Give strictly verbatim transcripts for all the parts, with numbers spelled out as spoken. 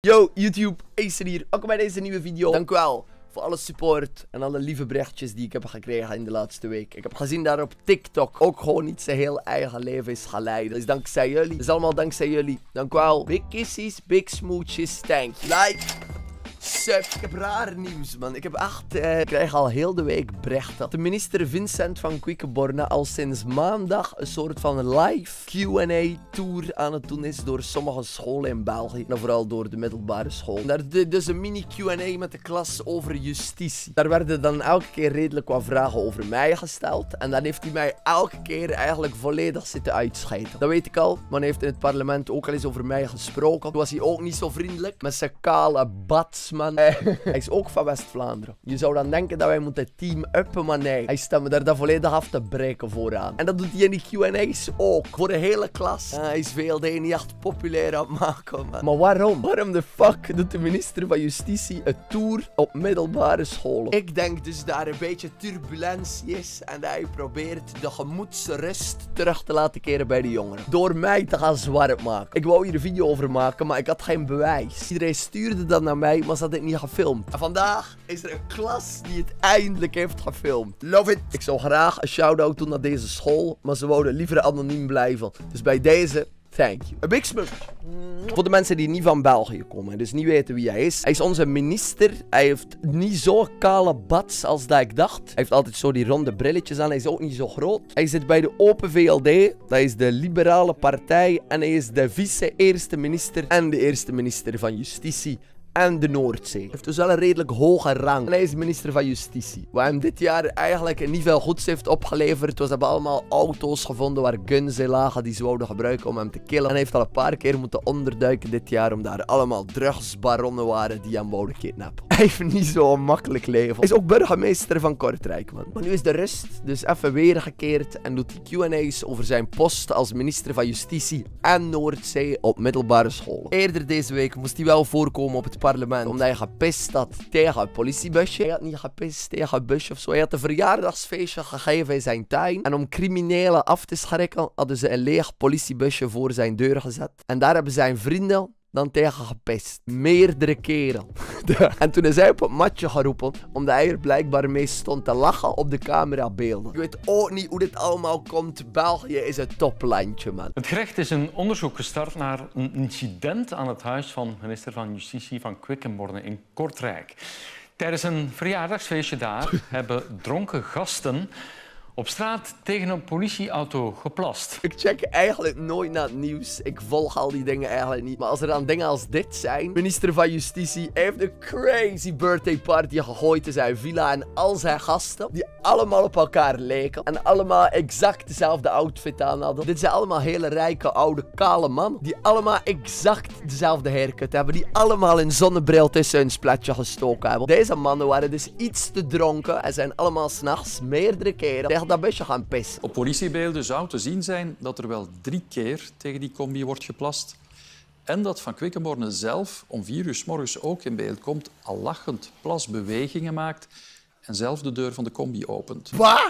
Yo, YouTube, Acer hier. Welkom bij deze nieuwe video. Dank u wel voor alle support en alle lieve berichtjes die ik heb gekregen in de laatste week. Ik heb gezien dat op TikTok ook gewoon niet zijn heel eigen leven is gaan leiden. Dus dankzij jullie. Dus allemaal dankzij jullie. Dank u wel. Big kissies, big smooches, thank you. Like, sub. Ik heb raar nieuws, man. Ik heb echt, eh, ik krijg al heel de week berichten. De minister Vincent van Quickenborne al sinds maandag een soort van live Q en A tour aan het doen is door sommige scholen in België. En vooral door de middelbare school. En daar de, dus een mini Q en A met de klas over justitie. Daar werden dan elke keer redelijk wat vragen over mij gesteld. En dan heeft hij mij elke keer eigenlijk volledig zitten uitscheiden. Dat weet ik al. Maar hij heeft in het parlement ook al eens over mij gesproken. Toen was hij ook niet zo vriendelijk. Met zijn kale bats, man. Hij is ook van West-Vlaanderen. Je zou dan denken dat wij moeten team uppen, maar nee. Hij staat me daar dan volledig af te breken vooraan. En dat doet hij in die Q en A's ook. Voor de hele klas. Uh, hij is V L D niet echt populair aan het maken, man. Maar waarom? Waarom de fuck doet de minister van Justitie een tour op middelbare scholen? Ik denk dus dat er een beetje turbulentie is. En dat hij probeert de gemoedsrust terug te laten keren bij de jongeren. Door mij te gaan zwart maken. Ik wou hier een video over maken, maar ik had geen bewijs. Iedereen stuurde dat naar mij, maar ze had het niet gefilmd. En vandaag is er een klas die het eindelijk heeft gefilmd. Love it! Ik zou graag een shout-out doen naar deze school, maar ze wouden liever anoniem blijven. Dus bij deze, thank you. Een big smooch. Voor de mensen die niet van België komen, dus niet weten wie hij is. Hij is onze minister. Hij heeft niet zo'n kale bats als dat ik dacht. Hij heeft altijd zo die ronde brilletjes aan. Hij is ook niet zo groot. Hij zit bij de Open V L D. Dat is de liberale partij. En hij is de vice-eerste minister en de eerste minister van Justitie. En de Noordzee. Hij heeft dus wel een redelijk hoge rang. En hij is minister van Justitie. Wat hem dit jaar eigenlijk niet veel goeds heeft opgeleverd. We hebben allemaal auto's gevonden waar guns in lagen die ze wouden gebruiken om hem te killen. En hij heeft al een paar keer moeten onderduiken dit jaar. Omdat er allemaal drugsbaronnen waren die hem wouden kidnappen. Hij heeft niet zo'n makkelijk leven. Hij is ook burgemeester van Kortrijk, man. Maar nu is de rust dus even weergekeerd. En doet die Q en A's over zijn post als minister van Justitie en Noordzee op middelbare scholen. Eerder deze week moest hij wel voorkomen op het parlement, omdat hij gepist had tegen een politiebusje. Hij had niet gepist tegen een busje of zo. Hij had een verjaardagsfeestje gegeven in zijn tuin. En om criminelen af te schrikken, hadden ze een leeg politiebusje voor zijn deur gezet. En daar hebben zijn vrienden dan tegen gepist. Meerdere keren. En toen is hij op het matje geroepen, omdat hij er blijkbaar mee stond te lachen op de camerabeelden. Ik weet ook niet hoe dit allemaal komt. België is een toplandje, man. Het gerecht is een onderzoek gestart naar een incident aan het huis van minister van Justitie van Quickenborne in Kortrijk. Tijdens een verjaardagsfeestje daar hebben dronken gasten op straat tegen een politieauto geplast. Ik check eigenlijk nooit naar het nieuws. Ik volg al die dingen eigenlijk niet. Maar als er dan dingen als dit zijn. Minister van Justitie heeft een crazy birthday party gegooid in zijn villa. En al zijn gasten, die allemaal op elkaar leken. En allemaal exact dezelfde outfit aan hadden. Dit zijn allemaal hele rijke, oude, kale mannen. Die allemaal exact dezelfde haircut hebben. Die allemaal een zonnebril tussen hun splatje gestoken hebben. Deze mannen waren dus iets te dronken. En zijn allemaal s'nachts meerdere keren tegen dat busje gaan pissen. Op politiebeelden zou te zien zijn dat er wel drie keer tegen die combi wordt geplast. En dat Van Quickenborne zelf om vier uur 's morgens ook in beeld komt, al lachend plasbewegingen maakt en zelf de deur van de combi opent. Wat?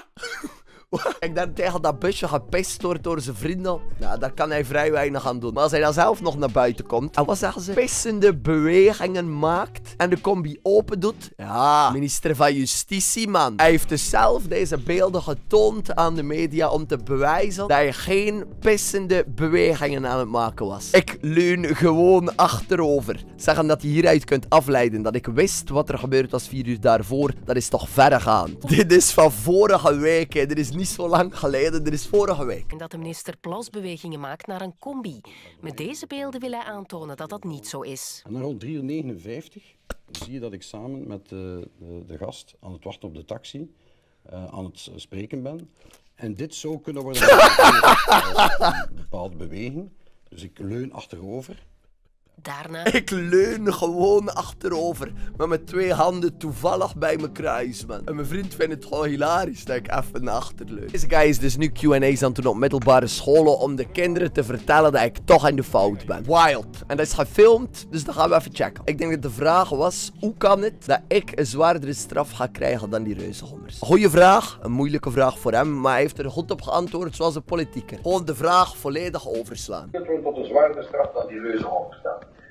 Ik dan tegen dat busje gepist wordt door zijn vrienden. Nou, daar kan hij vrij weinig aan doen. Maar als hij dan zelf nog naar buiten komt en wat zeggen ze? Pissende bewegingen maakt en de combi open doet. Ja, minister van Justitie, man. Hij heeft dus zelf deze beelden getoond aan de media om te bewijzen dat hij geen pissende bewegingen aan het maken was. Ik leun gewoon achterover. Zeggen dat je hieruit kunt afleiden dat ik wist wat er gebeurd was vier uur daarvoor. Dat is toch verregaand. Dit is van vorige week, hè. Dit is niet zo lang geleden, dit is vorige week. En dat de minister plasbewegingen maakt naar een combi. Met deze beelden wil hij aantonen dat dat niet zo is. En dan rond drie uur negenenvijftig zie je dat ik samen met de, de, de gast aan het wachten op de taxi uh, aan het spreken ben. En dit zou kunnen worden een bepaalde beweging. Dus ik leun achterover. Daarna... Ik leun gewoon achterover. Met mijn twee handen toevallig bij mijn kruis, man. En mijn vriend vindt het gewoon hilarisch dat ik even naar achter leun. Deze guy is dus nu Q en A's aan het doen op middelbare scholen om de kinderen te vertellen dat ik toch in de fout ben. Wild. En dat is gefilmd, dus dat gaan we even checken. Ik denk dat de vraag was, hoe kan het dat ik een zwaardere straf ga krijgen dan die reuzengommers? Goeie vraag, een moeilijke vraag voor hem, maar hij heeft er goed op geantwoord zoals een politieker. Gewoon de vraag volledig overslaan. Tot een zwaardere straf dan die reuzengommers staan.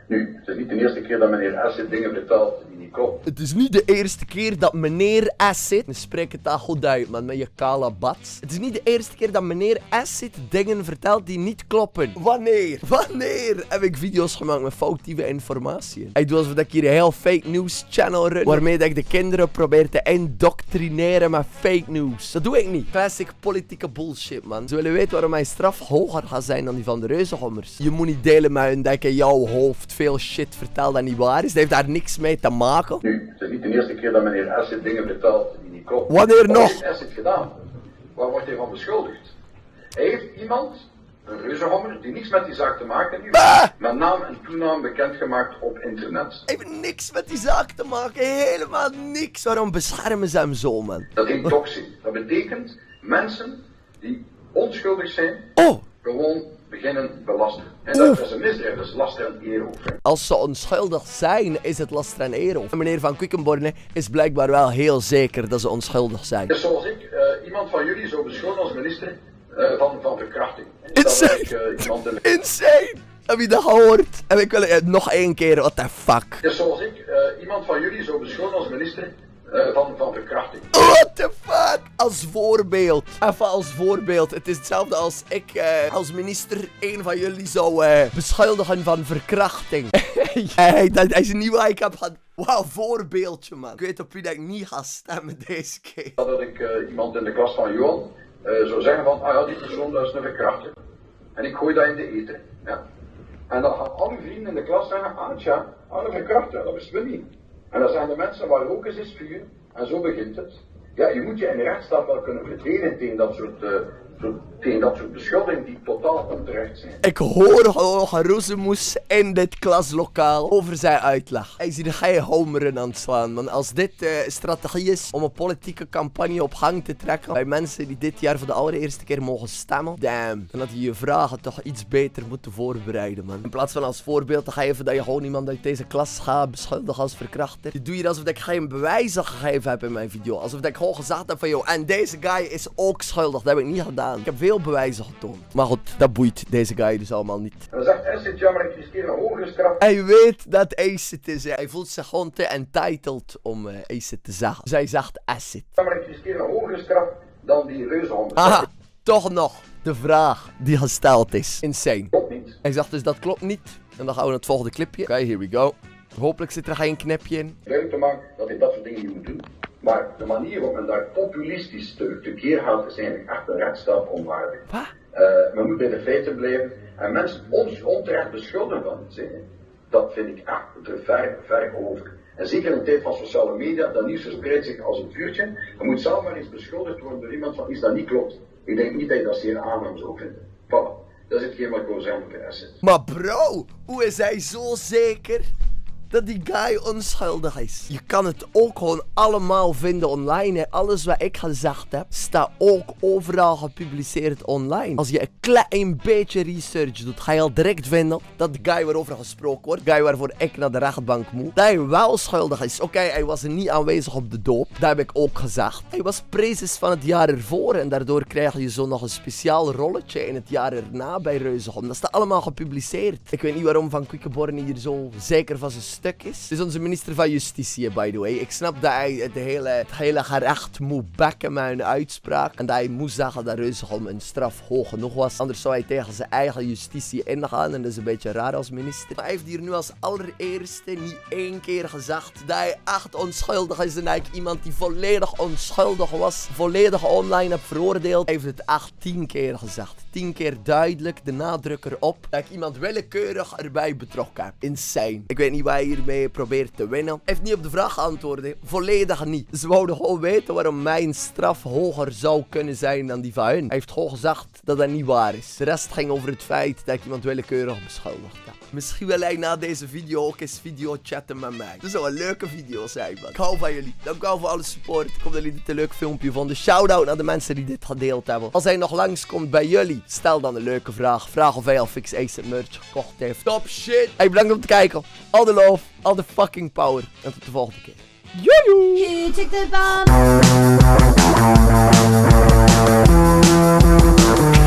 Nu, het is niet de eerste keer dat meneer Asset dingen vertelt die niet kloppen. Het is niet de eerste keer dat meneer Asset... Spreek het daar goed uit, man, met je kale bats. Het is niet de eerste keer dat meneer Asset dingen vertelt die niet kloppen. Wanneer? Wanneer heb ik video's gemaakt met foutieve informatie? Ik doe alsof ik hier een heel fake news channel run, waarmee dat ik de kinderen probeer te indoctrineren met fake news. Dat doe ik niet. Classic politieke bullshit, man. Ze willen weten waarom mijn straf hoger gaat zijn dan die van de reuzengommers. Je moet niet delen met hun dat ik in jouw hoofd veel shit vertel dat niet waar is. Dat heeft daar niks mee te maken. Nu, het is niet de eerste keer dat meneer Asset dingen vertelt die niet kloppen. Wanneer nog? Wat heeft Asset gedaan? Waar wordt hij van beschuldigd? Hij heeft iemand, een reuzengommer, die niks met die zaak te maken heeft, Ah! met naam en toenaam bekendgemaakt op internet. Heeft niks met die zaak te maken. Helemaal niks. Waarom beschermen ze hem zo, man? Dat heet doxing. Dat betekent mensen die onschuldig zijn, Oh! gewoon beginnen belasten. En dat is een misdrijf, dat is laster en eerover. Als ze onschuldig zijn, is het laster en eeroof. En meneer Van Quickenborne is blijkbaar wel heel zeker dat ze onschuldig zijn. Dus zoals ik, uh, iemand van jullie zou beschuldigen als minister uh, van, van verkrachting. Insane! Ik, uh, iemand in... Insane! Heb je dat gehoord? En ik wil het nog één keer, what the fuck? Dus zoals ik, uh, iemand van jullie zou beschuldigen als minister uh, van, van verkrachting. What the fuck? Als voorbeeld. Even als voorbeeld. Het is hetzelfde als ik uh, als minister een van jullie zou uh, beschuldigen van verkrachting. Hey, dat is niet waar ik heb gehad. Wauw, voorbeeldje, man. Ik weet op wie dat ik niet ga stemmen deze keer. Dat ik uh, iemand in de klas van Johan uh, zou zeggen van, ah ja, die persoon dat is een verkrachter. En ik gooi dat in de eten. Ja. En dan gaan al uw vrienden in de klas zeggen, ah tja, ah, een verkrachter, dat wisten we niet. En dan zijn de mensen waar rook is, is vuur. En zo begint het. Ja, je moet je in de rechtsstaat wel kunnen verdedigen tegen dat soort, uh, soort, tegen dat soort beschuldigingen die totaal onterecht zijn. Ik hoor hoge Roezemoes in dit klaslokaal over zijn uitleg. Hij ziet geen homeren aan het slaan, man. Als dit uh, strategie is om een politieke campagne op gang te trekken bij mensen die dit jaar voor de allereerste keer mogen stemmen, damn, dan had je je vragen toch iets beter moeten voorbereiden, man. In plaats van als voorbeeld te geven dat je gewoon iemand uit deze klas gaat beschuldigen als verkrachter, je doe je alsof ik geen bewijzen gegeven heb in mijn video. Alsof ik gewoon gezegd heb van, joh, en deze guy is ook schuldig. Dat heb ik niet gedaan. Ik heb veel bewijzen getoond. Maar goed, dat boeit deze guy dus allemaal niet. En dan zegt Asset, ja, maar ik riskeer een hogere straf. Hij weet dat Asset is. Hij voelt zich gewoon te entitled om uh, Asset te zeggen. Dus hij zegt Asset. Ja, maar ik riskeer een hogere straf dan die reuzenhonden. Aha, toch nog de vraag die gesteld is. Insane. Klopt niet. Hij zegt dus dat klopt niet. En dan gaan we naar het volgende clipje. Oké, okay, here we go. Hopelijk zit er geen knipje in. Duidelijk te maken dat hij dat soort dingen niet moet doen. Maar de manier waarop men daar populistisch te, te keer gaat, is eigenlijk echt een rechtsstaat onwaardig. Wat? Uh, men moet bij de feiten blijven. En mensen ons onterecht beschuldigen van iets, dat vind ik echt er ver, ver over. En zeker in de tijd van sociale media, dat nieuws verspreidt zich als een vuurtje. Je moet zelf maar eens beschuldigd worden door iemand van iets dat niet klopt. Ik denk niet dat je dat zeer aangenaam zou vinden. Voilà. Dat is hetgeen wat ik wil zeggen over de Asset. Maar bro, hoe is hij zo zeker dat die guy onschuldig is? Je kan het ook gewoon allemaal vinden online. Hè. Alles wat ik gezegd heb, staat ook overal gepubliceerd online. Als je een klein beetje research doet, ga je al direct vinden dat de guy waarover gesproken wordt, de guy waarvoor ik naar de rechtbank moet, dat hij wel schuldig is. Oké, okay, hij was er niet aanwezig op de doop. Dat heb ik ook gezegd. Hij was prezes van het jaar ervoor en daardoor krijg je zo nog een speciaal rolletje in het jaar erna bij Reuzegom. Dat staat allemaal gepubliceerd. Ik weet niet waarom Van Quickenborne hier zo zeker van zijn stuk is. Het is onze minister van Justitie, by the way. Ik snap dat hij het hele, het hele gerecht moet backen met een uitspraak. En dat hij moest zeggen dat Reuzegom een straf hoog genoeg was. Anders zou hij tegen zijn eigen justitie ingaan. En dat is een beetje raar als minister. Maar hij heeft hier nu als allereerste niet één keer gezegd dat hij echt onschuldig is. En dat ik iemand die volledig onschuldig was, volledig online heb veroordeeld. Hij heeft het echt tien keer gezegd. Tien keer duidelijk de nadruk erop dat ik iemand willekeurig erbij betrokken heb. Insane. Ik weet niet waar hij hiermee probeert te winnen. Hij heeft niet op de vraag geantwoord. Volledig niet. Ze wouden gewoon weten waarom mijn straf hoger zou kunnen zijn dan die van hun. Hij heeft gewoon gezegd dat dat niet waar is. De rest ging over het feit dat ik iemand willekeurig beschuldigd heb. Misschien wil hij na deze video ook eens video chatten met mij. Dat zou een leuke video zijn, man. Ik hou van jullie. Dank u wel voor alle support. Ik hoop dat jullie dit een leuk filmpje vonden. Shout-out naar de mensen die dit gedeeld hebben. Als hij nog langskomt bij jullie, stel dan een leuke vraag. Vraag of hij al Fix Asset merch gekocht heeft. Top shit. Hey, bedankt om te kijken. All the love, all the fucking power. En tot de volgende keer. Joejoe! Check the bomb.